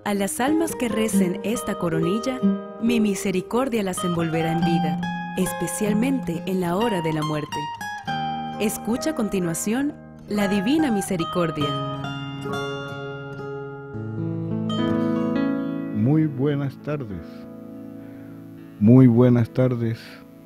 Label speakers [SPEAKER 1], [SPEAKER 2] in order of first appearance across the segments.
[SPEAKER 1] A las almas que recen esta coronilla, mi misericordia las envolverá en vida, especialmente en la hora de la muerte. Escucha a continuación la Divina Misericordia.
[SPEAKER 2] Muy buenas tardes. Muy buenas tardes.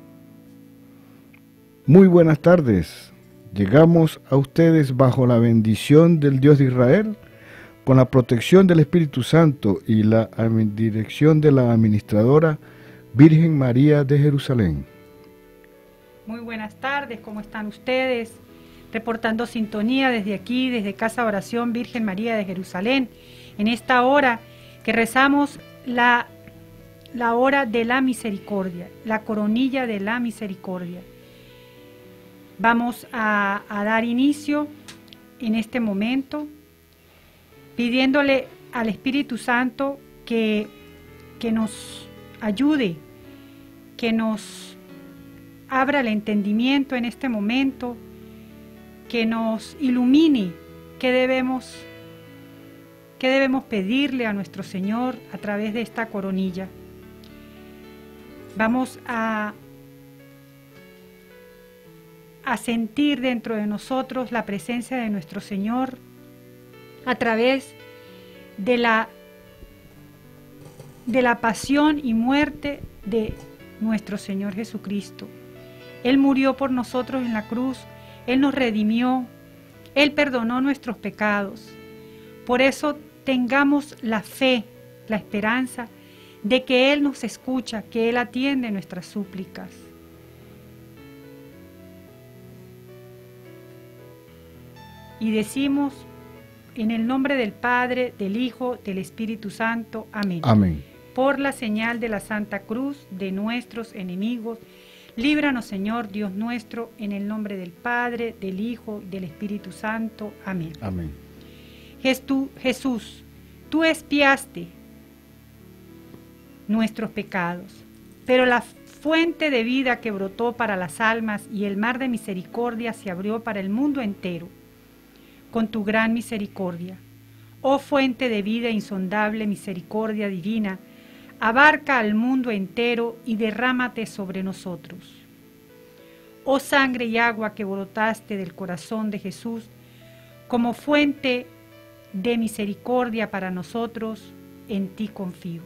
[SPEAKER 2] Muy buenas tardes. Llegamos a ustedes bajo la bendición del Dios de Israel, con la protección del Espíritu Santo y la dirección de la administradora Virgen María de Jerusalén.
[SPEAKER 3] Muy buenas tardes, ¿cómo están ustedes? Reportando sintonía desde aquí, desde Casa de Oración Virgen María de Jerusalén, en esta hora que rezamos la hora de la misericordia, la coronilla de la misericordia. Vamos a dar inicio en este momento pidiéndole al Espíritu Santo que nos ayude, que nos abra el entendimiento en este momento, que nos ilumine qué debemos pedirle a nuestro Señor a través de esta coronilla. Vamos a sentir dentro de nosotros la presencia de nuestro Señor a través de la pasión y muerte de nuestro Señor Jesucristo. Él murió por nosotros en la cruz, Él nos redimió, Él perdonó nuestros pecados. Por eso tengamos la fe, la esperanza de que Él nos escucha, que Él atiende nuestras súplicas. Y decimos: en el nombre del Padre, del Hijo, del Espíritu Santo. Amén.
[SPEAKER 2] Amén.
[SPEAKER 3] Por la señal de la Santa Cruz de nuestros enemigos, líbranos, Señor Dios nuestro, en el nombre del Padre, del Hijo, del Espíritu Santo. Amén.
[SPEAKER 2] Amén.
[SPEAKER 3] Jesús, tú expiaste nuestros pecados, pero la fuente de vida que brotó para las almas y el mar de misericordia se abrió para el mundo entero. Con tu gran misericordia, oh fuente de vida insondable, misericordia divina, abarca al mundo entero y derrámate sobre nosotros. Oh sangre y agua que brotaste del corazón de Jesús, como fuente de misericordia para nosotros, en ti confío.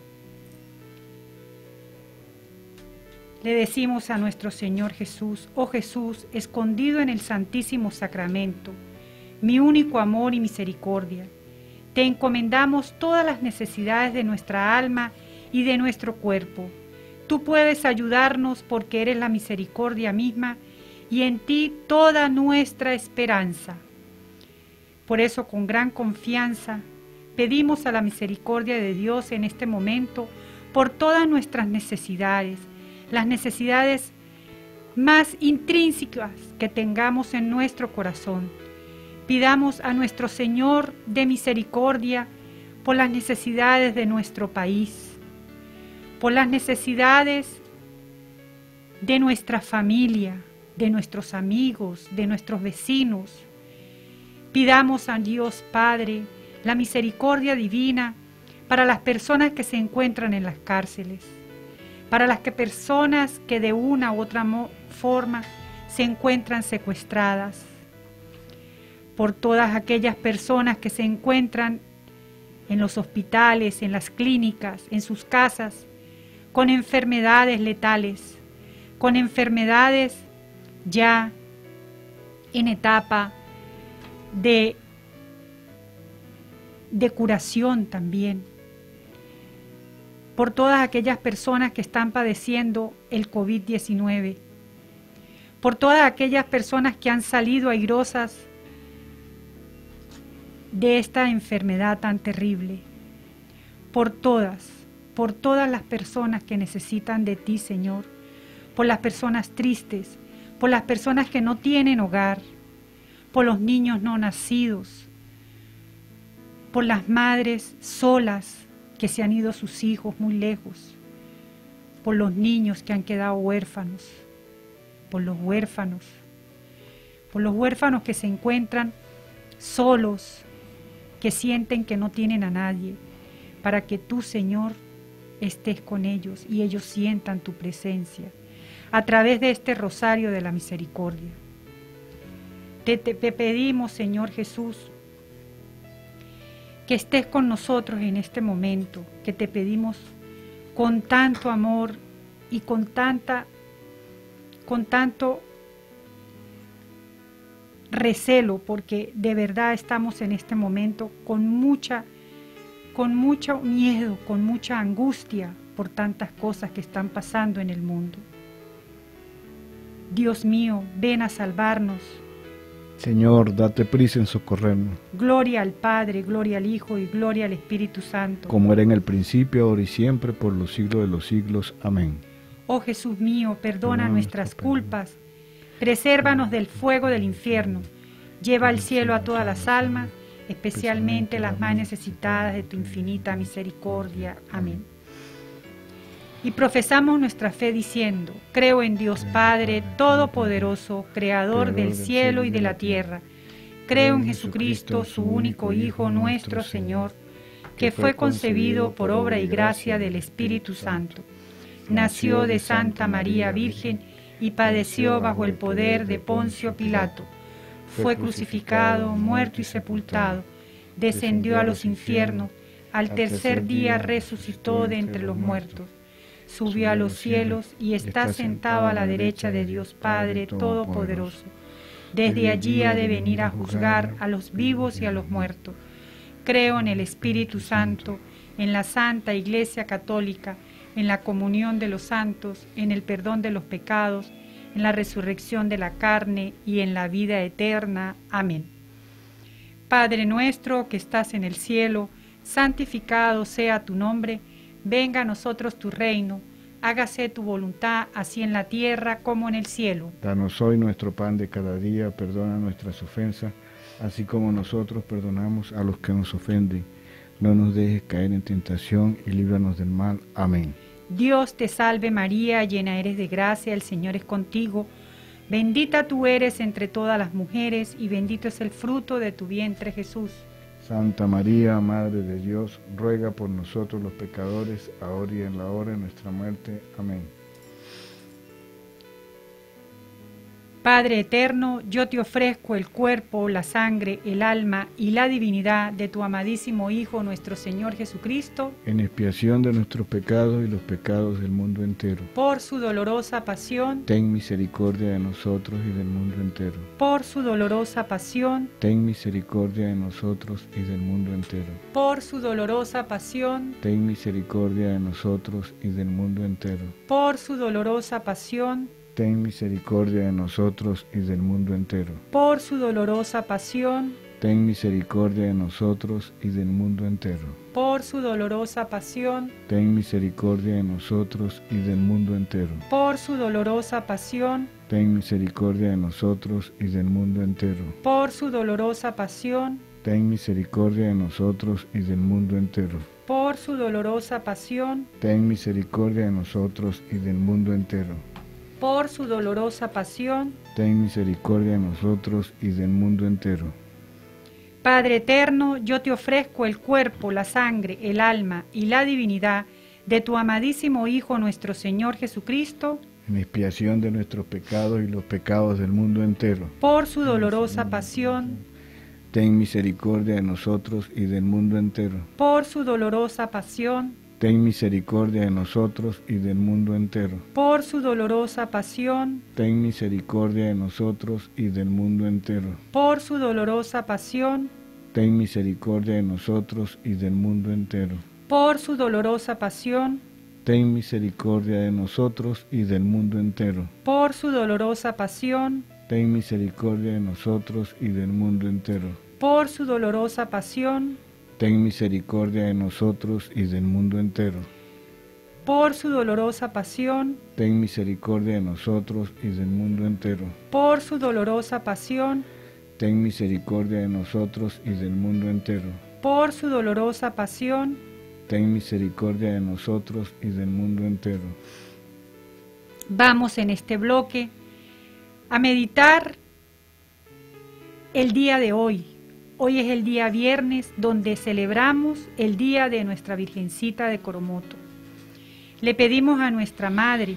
[SPEAKER 3] Le decimos a nuestro Señor Jesús: oh Jesús, escondido en el Santísimo Sacramento, mi único amor y misericordia, te encomendamos todas las necesidades de nuestra alma y de nuestro cuerpo. Tú puedes ayudarnos porque eres la misericordia misma y en ti toda nuestra esperanza. Por eso, con gran confianza, pedimos a la misericordia de Dios en este momento por todas nuestras necesidades, las necesidades más intrínsecas que tengamos en nuestro corazón. Pidamos a nuestro Señor de misericordia por las necesidades de nuestro país, por las necesidades de nuestra familia, de nuestros amigos, de nuestros vecinos. Pidamos a Dios Padre la misericordia divina para las personas que se encuentran en las cárceles, para las personas que de una u otra forma se encuentran secuestradas, por todas aquellas personas que se encuentran en los hospitales, en las clínicas, en sus casas, con enfermedades letales, con enfermedades ya en etapa de curación también, por todas aquellas personas que están padeciendo el COVID-19, por todas aquellas personas que han salido airosas de esta enfermedad tan terrible, por todas las personas que necesitan de ti, Señor, por las personas tristes, por las personas que no tienen hogar, por los niños no nacidos, por las madres solas que se han ido sus hijos muy lejos, por los niños que han quedado huérfanos, por los huérfanos que se encuentran solos, que sienten que no tienen a nadie, para que tú, Señor, estés con ellos y ellos sientan tu presencia a través de este rosario de la misericordia. Te pedimos, Señor Jesús, que estés con nosotros en este momento, que te pedimos con tanto amor y con tanto recelo, porque de verdad estamos en este momento con mucho miedo, con mucha angustia por tantas cosas que están pasando en el mundo. Dios mío, ven a salvarnos.
[SPEAKER 2] Señor, date prisa en socorrernos.
[SPEAKER 3] Gloria al Padre, gloria al Hijo y gloria al Espíritu Santo.
[SPEAKER 2] Como era en el principio, ahora y siempre, por los siglos de los siglos. Amén.
[SPEAKER 3] Oh Jesús mío, perdona nuestras culpas, presérvanos del fuego del infierno, lleva al cielo a todas las almas, especialmente las más necesitadas de tu infinita misericordia. Amén. Y profesamos nuestra fe diciendo: creo en Dios Padre Todopoderoso, Creador del cielo y de la tierra. Creo en Jesucristo, su único Hijo, nuestro Señor, que fue concebido por obra y gracia del Espíritu Santo. Nació de Santa María Virgen y padeció bajo el poder de Poncio Pilato. Fue crucificado, muerto y sepultado. Descendió a los infiernos. Al tercer día resucitó de entre los muertos. Subió a los cielos y está sentado a la derecha de Dios Padre Todopoderoso. Desde allí ha de venir a juzgar a los vivos y a los muertos. Creo en el Espíritu Santo, en la Santa Iglesia Católica, en la comunión de los santos, en el perdón de los pecados, en la resurrección de la carne y en la vida eterna. Amén. Padre nuestro que estás en el cielo, santificado sea tu nombre. Venga a nosotros tu reino, hágase tu voluntad, así en la tierra como en el cielo.
[SPEAKER 2] Danos hoy nuestro pan de cada día, perdona nuestras ofensas, así como nosotros perdonamos a los que nos ofenden. No nos dejes caer en tentación y líbranos del mal. Amén.
[SPEAKER 3] Dios te salve María, llena eres de gracia, el Señor es contigo. Bendita tú eres entre todas las mujeres y bendito es el fruto de tu vientre Jesús.
[SPEAKER 2] Santa María, Madre de Dios, ruega por nosotros los pecadores, ahora y en la hora de nuestra muerte. Amén.
[SPEAKER 3] Padre eterno, yo te ofrezco el cuerpo, la sangre, el alma y la divinidad de tu amadísimo Hijo, nuestro Señor Jesucristo,
[SPEAKER 2] en expiación de nuestros pecados y los pecados del mundo entero.
[SPEAKER 3] Por su dolorosa pasión,
[SPEAKER 2] ten misericordia de nosotros y del mundo entero.
[SPEAKER 3] Por su dolorosa pasión,
[SPEAKER 2] ten misericordia de nosotros y del mundo entero.
[SPEAKER 3] Por su dolorosa pasión,
[SPEAKER 2] ten misericordia de nosotros y del mundo entero.
[SPEAKER 3] Por su dolorosa pasión,
[SPEAKER 2] ten misericordia de nosotros y del mundo entero.
[SPEAKER 3] Por su dolorosa pasión,
[SPEAKER 2] ten misericordia de nosotros y del mundo entero.
[SPEAKER 3] Por su dolorosa pasión,
[SPEAKER 2] ten misericordia de nosotros y del mundo entero.
[SPEAKER 3] Por su dolorosa pasión,
[SPEAKER 2] ten misericordia de nosotros y del mundo entero.
[SPEAKER 3] Por su dolorosa pasión,
[SPEAKER 2] ten misericordia de nosotros y del mundo entero.
[SPEAKER 3] Por su dolorosa pasión,
[SPEAKER 2] ten misericordia de nosotros y del mundo entero.
[SPEAKER 3] Por su dolorosa pasión,
[SPEAKER 2] ten misericordia de nosotros y del mundo entero.
[SPEAKER 3] Padre eterno, yo te ofrezco el cuerpo, la sangre, el alma y la divinidad de tu amadísimo Hijo, nuestro Señor Jesucristo,
[SPEAKER 2] en expiación de nuestros pecados y los pecados del mundo entero.
[SPEAKER 3] Por su dolorosa pasión,
[SPEAKER 2] ten misericordia de nosotros y del mundo entero.
[SPEAKER 3] Por su dolorosa pasión,
[SPEAKER 2] ten misericordia de nosotros y del mundo entero.
[SPEAKER 3] Por su dolorosa pasión,
[SPEAKER 2] ten misericordia de nosotros y del mundo entero.
[SPEAKER 3] Por su dolorosa pasión,
[SPEAKER 2] ten misericordia de nosotros y del mundo entero.
[SPEAKER 3] Por su dolorosa pasión,
[SPEAKER 2] ten misericordia de nosotros y del mundo entero.
[SPEAKER 3] Por su dolorosa pasión,
[SPEAKER 2] ten misericordia de nosotros y del mundo entero.
[SPEAKER 3] Por su dolorosa pasión,
[SPEAKER 2] ten misericordia de nosotros y del mundo entero.
[SPEAKER 3] Por su dolorosa pasión,
[SPEAKER 2] ten misericordia de nosotros y del mundo entero.
[SPEAKER 3] Por su dolorosa pasión,
[SPEAKER 2] ten misericordia de nosotros y del mundo entero.
[SPEAKER 3] Por su dolorosa pasión,
[SPEAKER 2] ten misericordia de nosotros y del mundo entero.
[SPEAKER 3] Vamos en este bloque a meditar el día de hoy Hoy es el día viernes donde celebramos el día de nuestra Virgencita de Coromoto. Le pedimos a nuestra Madre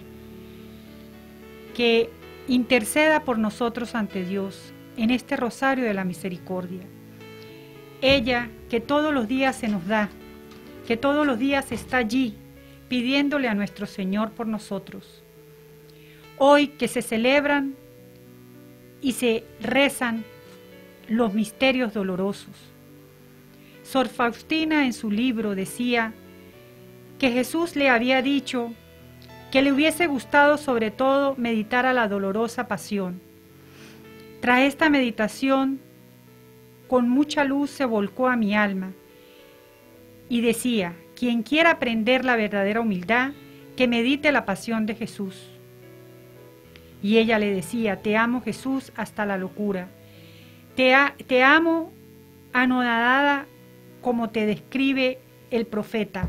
[SPEAKER 3] que interceda por nosotros ante Dios en este rosario de la misericordia. Ella que todos los días se nos da, que todos los días está allí pidiéndole a nuestro Señor por nosotros. Hoy que se celebran y se rezan los misterios dolorosos. Sor Faustina en su libro decía que Jesús le había dicho que le hubiese gustado sobre todo meditar a la dolorosa pasión. Tras esta meditación, con mucha luz se volcó a mi alma y decía: quien quiera aprender la verdadera humildad, que medite la pasión de Jesús. Y ella le decía: te amo, Jesús, hasta la locura. Te amo anonadada como te describe el profeta.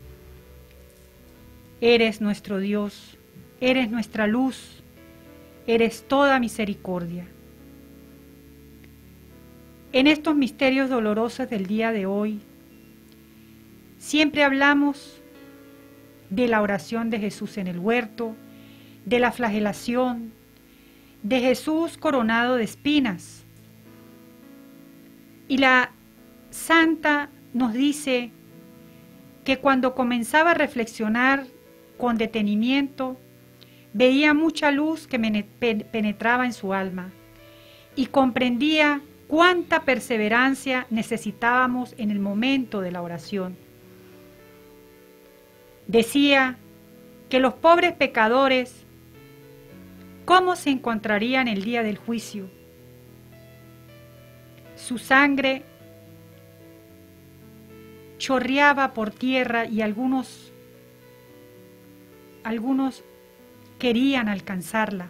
[SPEAKER 3] Eres nuestro Dios, eres nuestra luz, eres toda misericordia. En estos misterios dolorosos del día de hoy, siempre hablamos de la oración de Jesús en el huerto, de la flagelación, de Jesús coronado de espinas. Y la santa nos dice que cuando comenzaba a reflexionar con detenimiento, veía mucha luz que penetraba en su alma y comprendía cuánta perseverancia necesitábamos en el momento de la oración. Decía que los pobres pecadores, ¿cómo se encontrarían el día del juicio? Su sangre chorreaba por tierra y algunos querían alcanzarla.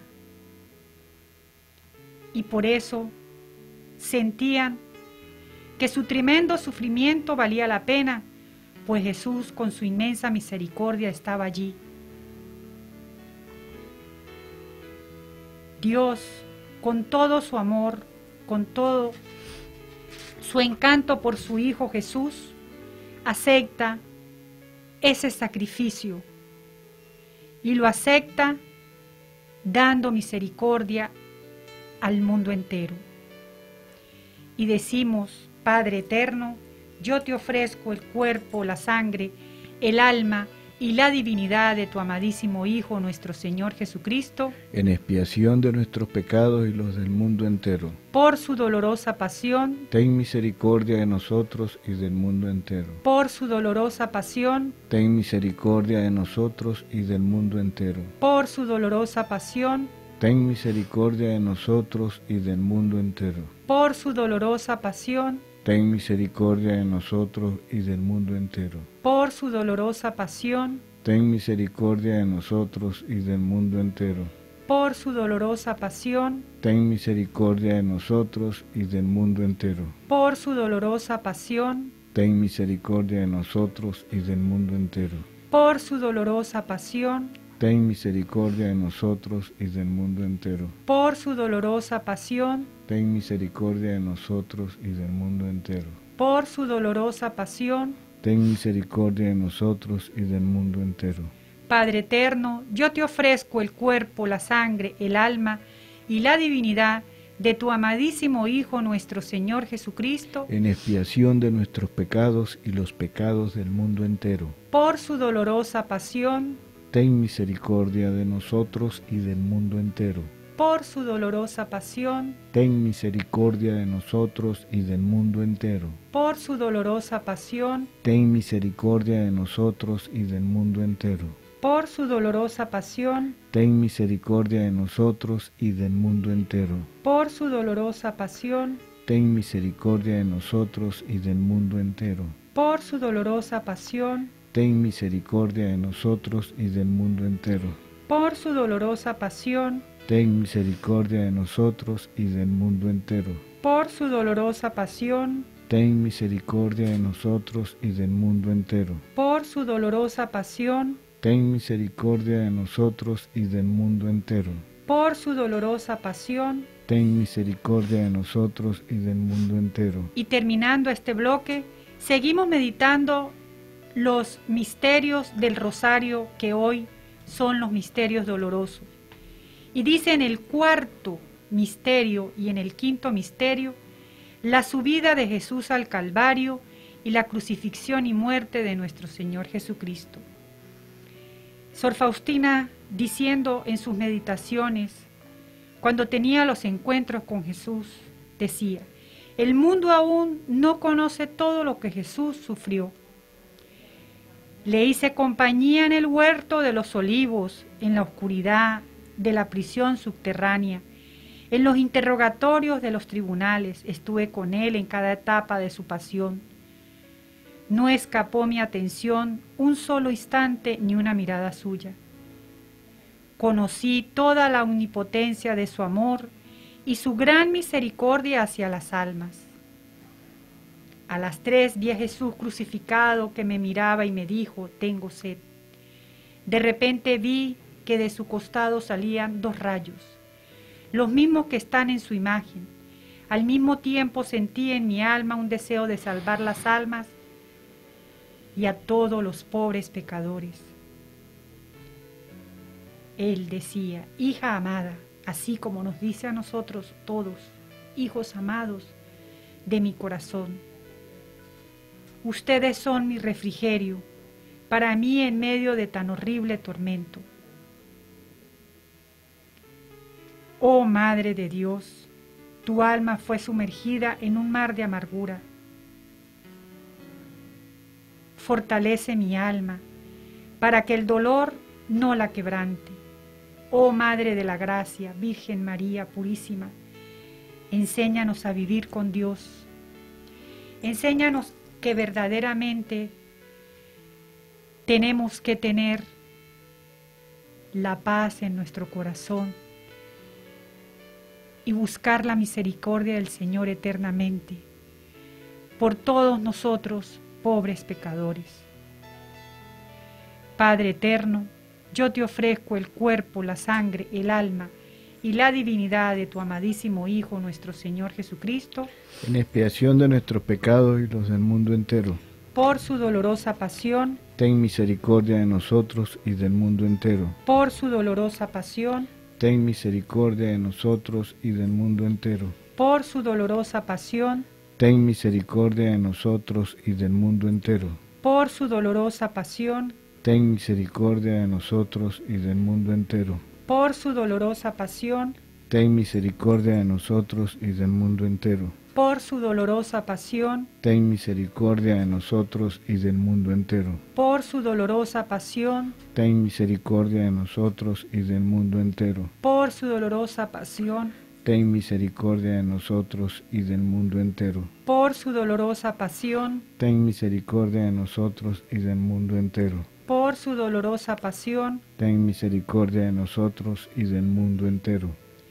[SPEAKER 3] Y por eso sentían que su tremendo sufrimiento valía la pena, pues Jesús con su inmensa misericordia estaba allí. Dios, con todo su amor, con todo su encanto por su Hijo Jesús, acepta ese sacrificio y lo acepta dando misericordia al mundo entero. Y decimos: Padre eterno, yo te ofrezco el cuerpo, la sangre, el alma y la divinidad de tu amadísimo Hijo, nuestro Señor Jesucristo,
[SPEAKER 2] en expiación de nuestros pecados y los del mundo entero.
[SPEAKER 3] Por su dolorosa pasión,
[SPEAKER 2] ten misericordia de nosotros y del mundo entero.
[SPEAKER 3] Por su dolorosa pasión,
[SPEAKER 2] ten misericordia de nosotros y del mundo entero.
[SPEAKER 3] Por su dolorosa pasión,
[SPEAKER 2] ten misericordia de nosotros y del mundo entero.
[SPEAKER 3] Por su dolorosa pasión,
[SPEAKER 2] ten misericordia de nosotros y del mundo entero.
[SPEAKER 3] Por su dolorosa pasión,
[SPEAKER 2] ten misericordia de nosotros y del mundo entero.
[SPEAKER 3] Por su dolorosa pasión,
[SPEAKER 2] ten misericordia de nosotros y del mundo entero.
[SPEAKER 3] Por su dolorosa pasión,
[SPEAKER 2] ten misericordia de nosotros y del mundo entero.
[SPEAKER 3] Por su dolorosa pasión,
[SPEAKER 2] ten misericordia de nosotros y del mundo entero.
[SPEAKER 3] Por su dolorosa pasión,
[SPEAKER 2] ten misericordia de nosotros y del mundo entero.
[SPEAKER 3] Por su dolorosa pasión,
[SPEAKER 2] ten misericordia de nosotros y del mundo entero.
[SPEAKER 3] Padre eterno, yo te ofrezco el cuerpo, la sangre, el alma y la divinidad de tu amadísimo Hijo, nuestro Señor Jesucristo,
[SPEAKER 2] en expiación de nuestros pecados y los pecados del mundo entero.
[SPEAKER 3] Por su dolorosa pasión,
[SPEAKER 2] ten misericordia de nosotros y del mundo entero.
[SPEAKER 3] Por su dolorosa pasión,
[SPEAKER 2] ten misericordia de nosotros y del mundo entero.
[SPEAKER 3] Por su dolorosa pasión,
[SPEAKER 2] ten misericordia de nosotros y del mundo entero.
[SPEAKER 3] Por su dolorosa pasión,
[SPEAKER 2] ten misericordia de nosotros y del mundo entero.
[SPEAKER 3] Por su dolorosa pasión,
[SPEAKER 2] ten misericordia de nosotros y del mundo entero.
[SPEAKER 3] Por su dolorosa pasión,
[SPEAKER 2] ten misericordia de nosotros y del mundo entero.
[SPEAKER 3] Por su dolorosa pasión,
[SPEAKER 2] ten misericordia de nosotros y del mundo entero.
[SPEAKER 3] Por su dolorosa pasión,
[SPEAKER 2] ten misericordia de nosotros y del mundo entero.
[SPEAKER 3] Por su dolorosa pasión,
[SPEAKER 2] ten misericordia de nosotros y del mundo entero.
[SPEAKER 3] por su dolorosa pasión,
[SPEAKER 2] ten misericordia de nosotros y del mundo entero.
[SPEAKER 3] y terminando este bloque, seguimos meditando los misterios del rosario, que hoy son los misterios dolorosos. Y dice en el cuarto misterio y en el quinto misterio, la subida de Jesús al Calvario y la crucifixión y muerte de nuestro Señor Jesucristo. Sor Faustina, diciendo en sus meditaciones, cuando tenía los encuentros con Jesús, decía: el mundo aún no conoce todo lo que Jesús sufrió. Le hice compañía en el huerto de los olivos, en la oscuridad de la prisión subterránea, en los interrogatorios de los tribunales. Estuve con él en cada etapa de su pasión. No escapó mi atención un solo instante ni una mirada suya. Conocí toda la omnipotencia de su amor y su gran misericordia hacia las almas. A las 3 vi a Jesús crucificado, que me miraba y me dijo: tengo sed. De repente vi que de su costado salían 2 rayos, los mismos que están en su imagen. Al mismo tiempo sentí en mi alma un deseo de salvar las almas y a todos los pobres pecadores. Él decía: hija amada, así como nos dice a nosotros todos, hijos amados de mi corazón. Ustedes son mi refrigerio para mí en medio de tan horrible tormento. Oh Madre de Dios, tu alma fue sumergida en un mar de amargura. Fortalece mi alma para que el dolor no la quebrante. Oh Madre de la Gracia, Virgen María Purísima, enséñanos a vivir con Dios. Enséñanos que verdaderamente tenemos que tener la paz en nuestro corazón y buscar la misericordia del Señor eternamente por todos nosotros, pobres pecadores. Padre eterno, yo te ofrezco el cuerpo, la sangre, el alma y la divinidad de tu amadísimo Hijo, nuestro Señor Jesucristo,
[SPEAKER 2] en expiación de nuestros pecados y los del mundo entero.
[SPEAKER 3] por su dolorosa pasión,
[SPEAKER 2] Ten misericordia de nosotros y del mundo entero.
[SPEAKER 3] por su dolorosa pasión,
[SPEAKER 2] Ten misericordia de nosotros y del mundo entero.
[SPEAKER 3] por su dolorosa pasión,
[SPEAKER 2] Ten misericordia de nosotros y del mundo entero.
[SPEAKER 3] por su dolorosa pasión,
[SPEAKER 2] Ten misericordia de nosotros y del mundo entero.
[SPEAKER 3] por su dolorosa pasión,
[SPEAKER 2] Ten misericordia de nosotros y del mundo entero.
[SPEAKER 3] por su dolorosa pasión,
[SPEAKER 2] Ten misericordia de nosotros y del mundo entero.
[SPEAKER 3] por su dolorosa pasión,
[SPEAKER 2] Ten misericordia de nosotros y del mundo entero.
[SPEAKER 3] por su dolorosa pasión,
[SPEAKER 2] Ten misericordia de nosotros y del mundo entero.
[SPEAKER 3] por su dolorosa pasión,
[SPEAKER 2] Ten misericordia de nosotros y del mundo entero.
[SPEAKER 3] por su dolorosa pasión.
[SPEAKER 2] Ten misericordia de nosotros y del mundo entero.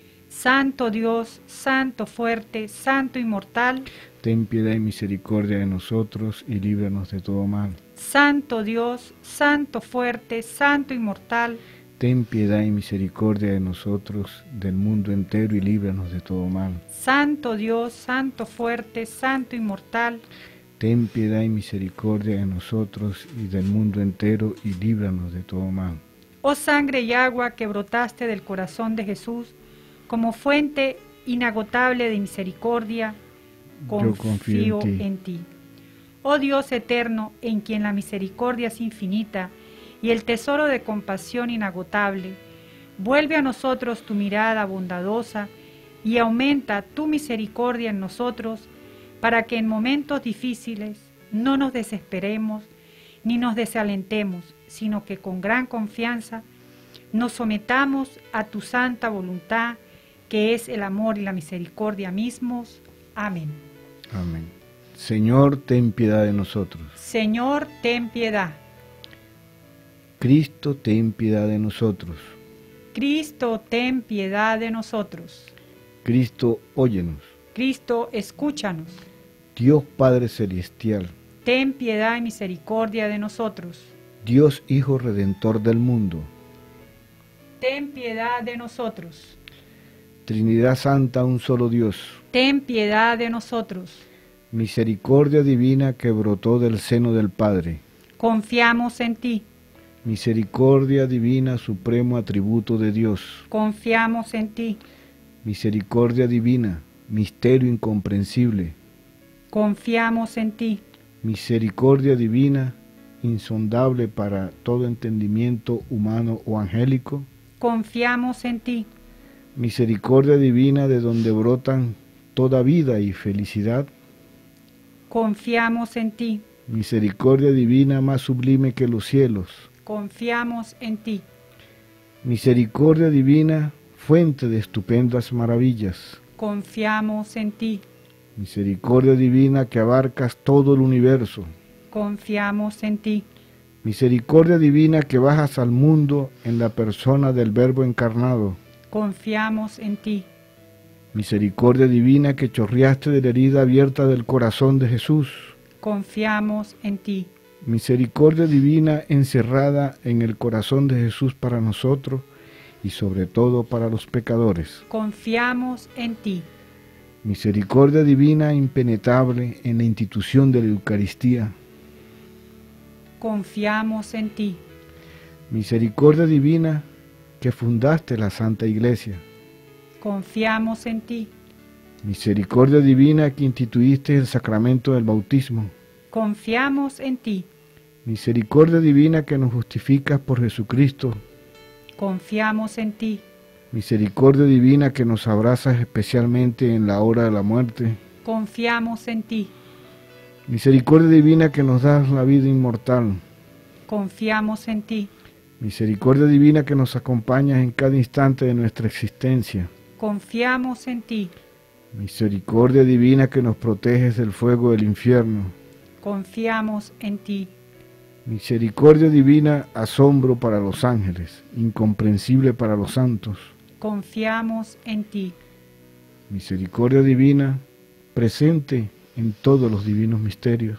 [SPEAKER 3] Santo Dios, Santo fuerte, Santo inmortal,
[SPEAKER 2] Ten piedad y misericordia de nosotros y líbranos de todo mal.
[SPEAKER 3] Santo Dios, Santo fuerte, Santo inmortal,
[SPEAKER 2] Ten piedad y misericordia de nosotros, del mundo entero y líbranos de todo mal.
[SPEAKER 3] Santo Dios, Santo fuerte, Santo inmortal,
[SPEAKER 2] Ten piedad y misericordia de nosotros y del mundo entero y líbranos de todo mal.
[SPEAKER 3] oh sangre y agua que brotaste del corazón de Jesús, como fuente inagotable de misericordia,
[SPEAKER 2] Yo confío
[SPEAKER 3] en ti. Oh Dios eterno, en quien la misericordia es infinita y el tesoro de compasión inagotable, vuelve a nosotros tu mirada bondadosa y aumenta tu misericordia en nosotros, para que en momentos difíciles no nos desesperemos ni nos desalentemos, sino que con gran confianza nos sometamos a tu santa voluntad, que es el amor y la misericordia mismos. Amén.
[SPEAKER 2] Amén. Señor, ten piedad de nosotros.
[SPEAKER 3] Señor, ten piedad.
[SPEAKER 2] Cristo, ten piedad de nosotros.
[SPEAKER 3] Cristo, ten piedad de nosotros.
[SPEAKER 2] Cristo, óyenos.
[SPEAKER 3] Cristo, escúchanos.
[SPEAKER 2] Dios Padre Celestial,
[SPEAKER 3] Ten piedad y misericordia de nosotros.
[SPEAKER 2] Dios Hijo Redentor del mundo,
[SPEAKER 3] ten piedad de nosotros.
[SPEAKER 2] Trinidad Santa, un solo Dios.
[SPEAKER 3] Ten piedad de nosotros.
[SPEAKER 2] Misericordia divina que brotó del seno del Padre.
[SPEAKER 3] Confiamos en ti.
[SPEAKER 2] Misericordia divina, supremo atributo de Dios.
[SPEAKER 3] Confiamos en ti.
[SPEAKER 2] Misericordia divina, misterio incomprensible.
[SPEAKER 3] Confiamos en ti.
[SPEAKER 2] Misericordia divina, insondable para todo entendimiento humano o angélico.
[SPEAKER 3] Confiamos en ti.
[SPEAKER 2] Misericordia divina de donde brotan toda vida y felicidad.
[SPEAKER 3] Confiamos en ti.
[SPEAKER 2] Misericordia divina más sublime que los cielos.
[SPEAKER 3] Confiamos en ti.
[SPEAKER 2] Misericordia divina, fuente de estupendas maravillas.
[SPEAKER 3] Confiamos en ti.
[SPEAKER 2] Misericordia divina que abarcas todo el universo.
[SPEAKER 3] Confiamos en ti.
[SPEAKER 2] Misericordia divina que bajas al mundo en la persona del Verbo encarnado.
[SPEAKER 3] Confiamos en ti.
[SPEAKER 2] Misericordia divina que chorreaste de la herida abierta del corazón de Jesús.
[SPEAKER 3] Confiamos en ti.
[SPEAKER 2] Misericordia divina encerrada en el corazón de Jesús para nosotros y sobre todo para los pecadores.
[SPEAKER 3] Confiamos en ti.
[SPEAKER 2] Misericordia divina impenetrable en la institución de la Eucaristía.
[SPEAKER 3] Confiamos en ti.
[SPEAKER 2] Misericordia divina que fundaste la Santa Iglesia.
[SPEAKER 3] Confiamos en ti.
[SPEAKER 2] Misericordia divina que instituiste el sacramento del bautismo.
[SPEAKER 3] Confiamos en ti.
[SPEAKER 2] Misericordia divina que nos justificas por Jesucristo.
[SPEAKER 3] Confiamos en ti.
[SPEAKER 2] Misericordia divina que nos abrazas especialmente en la hora de la muerte.
[SPEAKER 3] Confiamos en ti.
[SPEAKER 2] Misericordia divina que nos das la vida inmortal.
[SPEAKER 3] Confiamos en ti.
[SPEAKER 2] Misericordia divina que nos acompañas en cada instante de nuestra existencia.
[SPEAKER 3] Confiamos en ti.
[SPEAKER 2] Misericordia divina que nos proteges del fuego del infierno.
[SPEAKER 3] Confiamos en ti.
[SPEAKER 2] Misericordia divina, asombro para los ángeles, incomprensible para los santos.
[SPEAKER 3] Confiamos en ti.
[SPEAKER 2] Misericordia divina, presente en todos los divinos misterios.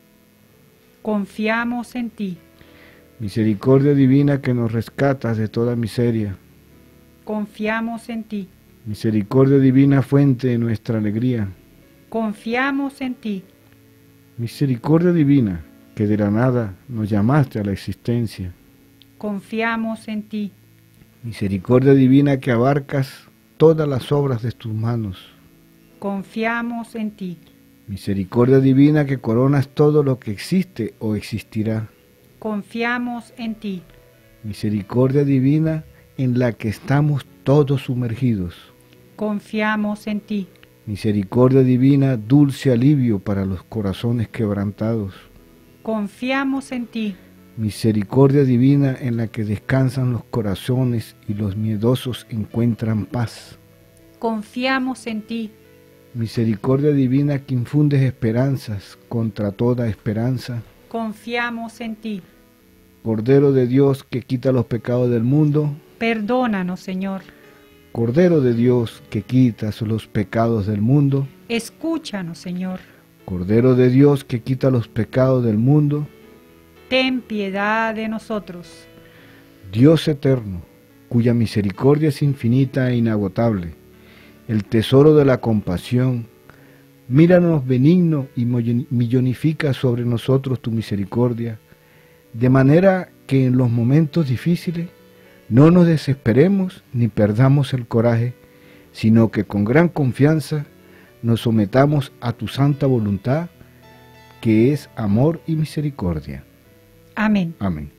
[SPEAKER 3] Confiamos en ti.
[SPEAKER 2] Misericordia divina que nos rescatas de toda miseria.
[SPEAKER 3] Confiamos en ti.
[SPEAKER 2] Misericordia divina, fuente de nuestra alegría.
[SPEAKER 3] Confiamos en ti.
[SPEAKER 2] Misericordia divina, que de la nada nos llamaste a la existencia.
[SPEAKER 3] Confiamos en ti.
[SPEAKER 2] Misericordia divina que abarcas todas las obras de tus manos.
[SPEAKER 3] Confiamos en ti.
[SPEAKER 2] Misericordia divina que coronas todo lo que existe o existirá.
[SPEAKER 3] Confiamos en ti.
[SPEAKER 2] Misericordia divina en la que estamos todos sumergidos.
[SPEAKER 3] Confiamos en ti.
[SPEAKER 2] Misericordia divina, dulce alivio para los corazones quebrantados.
[SPEAKER 3] Confiamos en ti.
[SPEAKER 2] Misericordia divina en la que descansan los corazones y los miedosos encuentran paz.
[SPEAKER 3] Confiamos en ti.
[SPEAKER 2] Misericordia divina que infundes esperanzas contra toda esperanza.
[SPEAKER 3] Confiamos en ti.
[SPEAKER 2] Cordero de Dios que quita los pecados del mundo.
[SPEAKER 3] Perdónanos, Señor.
[SPEAKER 2] Cordero de Dios que quitas los pecados del mundo.
[SPEAKER 3] Escúchanos, Señor.
[SPEAKER 2] Cordero de Dios que quita los pecados del mundo.
[SPEAKER 3] Ten piedad de nosotros.
[SPEAKER 2] Dios eterno, cuya misericordia es infinita e inagotable, el tesoro de la compasión, míranos benigno y millonifica sobre nosotros tu misericordia, de manera que en los momentos difíciles no nos desesperemos ni perdamos el coraje, sino que con gran confianza nos sometamos a tu santa voluntad, que es amor y misericordia.
[SPEAKER 3] Amén.
[SPEAKER 2] Amén.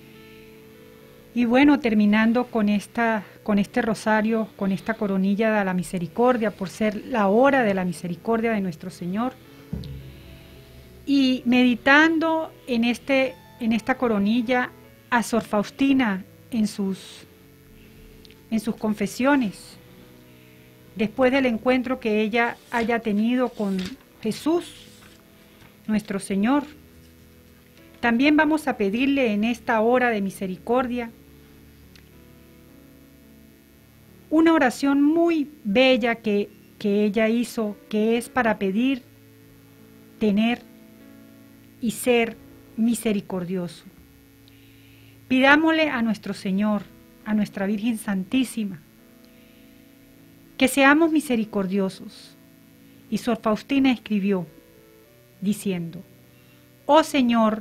[SPEAKER 3] Y bueno, terminando con este rosario, con esta coronilla de la misericordia, por ser la hora de la misericordia de nuestro Señor, y meditando en esta coronilla a Sor Faustina en sus confesiones, después del encuentro que ella haya tenido con Jesús, nuestro Señor. También vamos a pedirle en esta hora de misericordia una oración muy bella que ella hizo, que es para pedir, tener y ser misericordioso. Pidámosle a nuestro Señor, a nuestra Virgen Santísima que seamos misericordiosos. Y Sor Faustina escribió diciendo: oh Señor,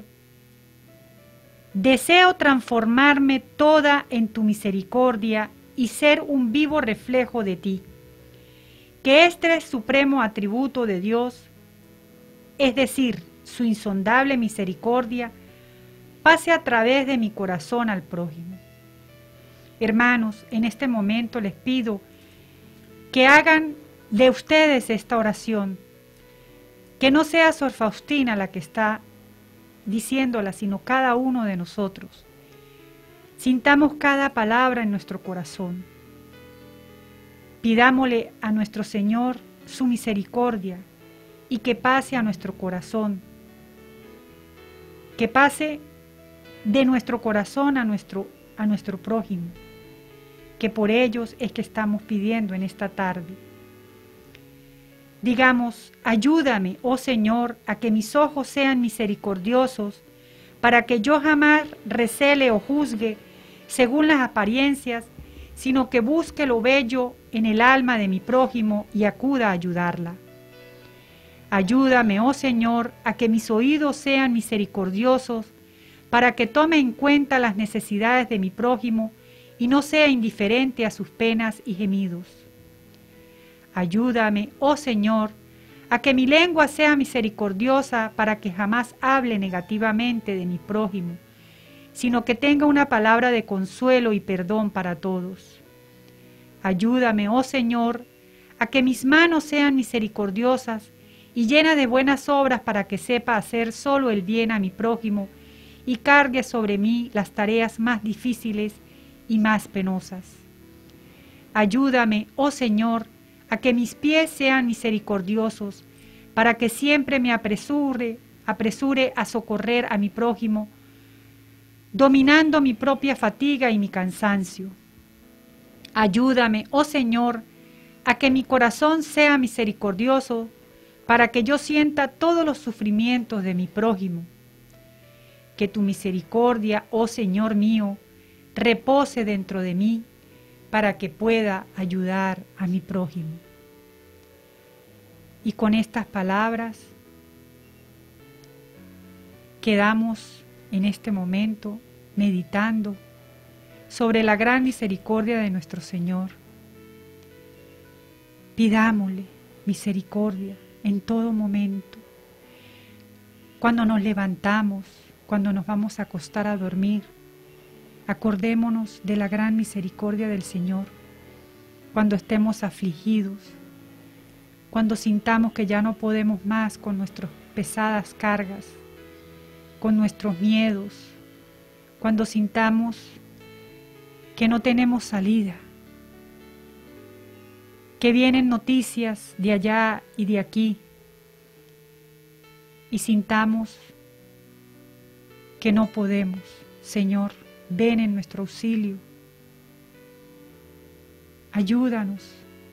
[SPEAKER 3] deseo transformarme toda en tu misericordia y ser un vivo reflejo de ti. Que este supremo atributo de Dios, es decir, su insondable misericordia, pase a través de mi corazón al prójimo. Hermanos, en este momento les pido que hagan de ustedes esta oración, que no sea Sor Faustina la que está diciéndola, sino cada uno de nosotros. Sintamos cada palabra en nuestro corazón. Pidámosle a nuestro Señor su misericordia y que pase a nuestro corazón, que pase de nuestro corazón a nuestro prójimo, que por ellos es que estamos pidiendo en esta tarde. Digamos: ayúdame, oh Señor, a que mis ojos sean misericordiosos, para que yo jamás recele o juzgue según las apariencias, sino que busque lo bello en el alma de mi prójimo y acuda a ayudarla. Ayúdame, oh Señor, a que mis oídos sean misericordiosos, para que tome en cuenta las necesidades de mi prójimo y no sea indiferente a sus penas y gemidos. Ayúdame, oh Señor, a que mi lengua sea misericordiosa, para que jamás hable negativamente de mi prójimo, sino que tenga una palabra de consuelo y perdón para todos. Ayúdame, oh Señor, a que mis manos sean misericordiosas y llenas de buenas obras, para que sepa hacer solo el bien a mi prójimo y cargue sobre mí las tareas más difíciles y más penosas. Ayúdame, oh Señor, a que mis pies sean misericordiosos, para que siempre me apresure a socorrer a mi prójimo, dominando mi propia fatiga y mi cansancio. Ayúdame, oh Señor, a que mi corazón sea misericordioso, para que yo sienta todos los sufrimientos de mi prójimo. Que tu misericordia, oh Señor mío, repose dentro de mí, para que pueda ayudar a mi prójimo. Y con estas palabras quedamos en este momento meditando sobre la gran misericordia de nuestro Señor. Pidámosle misericordia en todo momento. Cuando nos levantamos, cuando nos vamos a acostar a dormir, acordémonos de la gran misericordia del Señor. Cuando estemos afligidos, cuando sintamos que ya no podemos más con nuestras pesadas cargas, con nuestros miedos, cuando sintamos que no tenemos salida, que vienen noticias de allá y de aquí, y sintamos que no podemos. Señor, ven en nuestro auxilio, ayúdanos,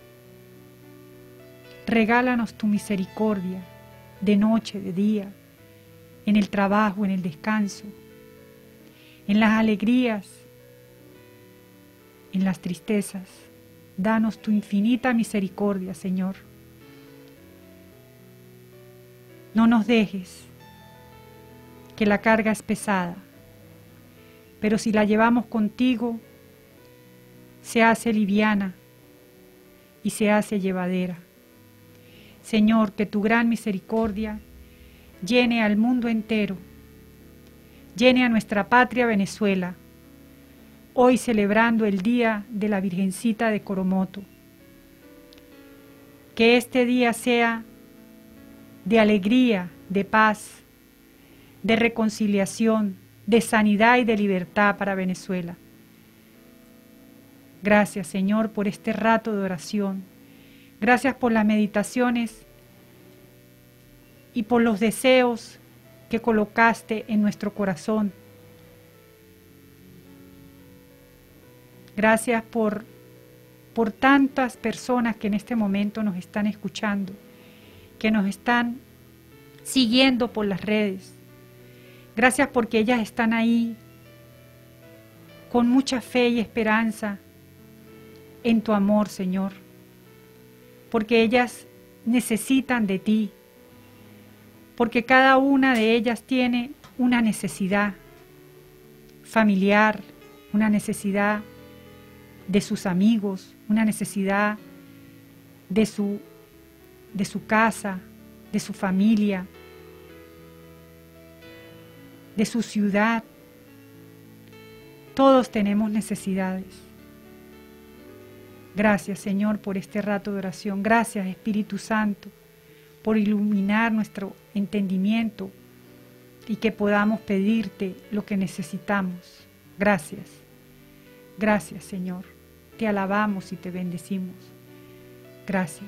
[SPEAKER 3] regálanos tu misericordia de noche, de día, en el trabajo, en el descanso, en las alegrías, en las tristezas. Danos tu infinita misericordia, Señor. No nos dejes, que la carga es pesada, pero si la llevamos contigo, se hace liviana y se hace llevadera. Señor, que tu gran misericordia llene al mundo entero, llene a nuestra patria Venezuela, hoy celebrando el Día de la Virgencita de Coromoto. Que este día sea de alegría, de paz, de reconciliación, de sanidad y de libertad para Venezuela. Gracias, Señor, por este rato de oración. Gracias por las meditaciones y por los deseos que colocaste en nuestro corazón. Gracias por tantas personas que en este momento nos están escuchando, que nos están siguiendo por las redes. Gracias porque ellas están ahí con mucha fe y esperanza en tu amor, Señor, porque ellas necesitan de ti, porque cada una de ellas tiene una necesidad familiar, una necesidad de sus amigos, una necesidad de su casa, de su familia, de su ciudad. Todos tenemos necesidades. Gracias, Señor, por este rato de oración. Gracias, Espíritu Santo, por iluminar nuestro entendimiento y que podamos pedirte lo que necesitamos. Gracias. Gracias, Señor. Te alabamos y te bendecimos. Gracias.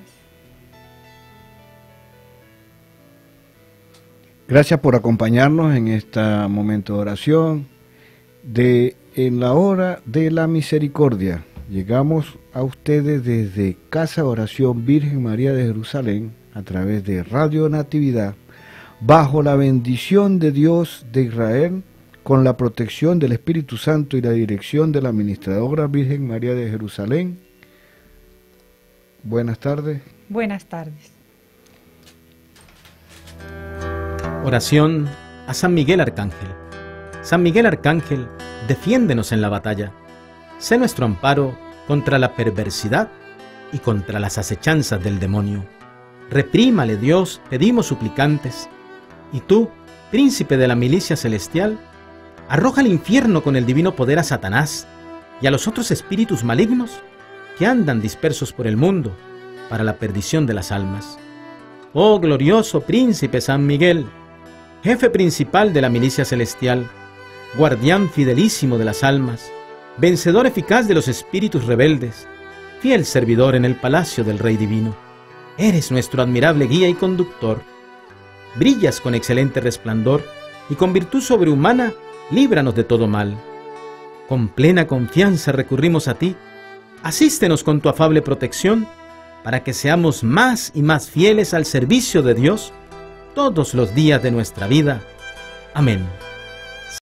[SPEAKER 2] Gracias por acompañarnos en este momento de oración en la hora de la misericordia. Llegamos a ustedes desde Casa de Oración Virgen María de Jerusalén a través de Radio Natividad, bajo la bendición de Dios de Israel, con la protección del Espíritu Santo y la dirección de la Administradora Virgen María de Jerusalén. Buenas tardes.
[SPEAKER 3] Buenas tardes.
[SPEAKER 4] Oración a San Miguel Arcángel. San Miguel Arcángel, defiéndenos en la batalla. Sé nuestro amparo contra la perversidad y contra las acechanzas del demonio. Reprímale, Dios, pedimos suplicantes. Y tú, príncipe de la milicia celestial, arroja al infierno con el divino poder a Satanás y a los otros espíritus malignos que andan dispersos por el mundo para la perdición de las almas. Oh glorioso príncipe San Miguel, jefe principal de la milicia celestial, guardián fidelísimo de las almas, vencedor eficaz de los espíritus rebeldes, fiel servidor en el palacio del Rey Divino. Eres nuestro admirable guía y conductor. Brillas con excelente resplandor y con virtud sobrehumana, líbranos de todo mal. Con plena confianza recurrimos a ti. Asístenos con tu afable protección para que seamos más y más fieles al servicio de Dios todos los días de nuestra vida. Amén.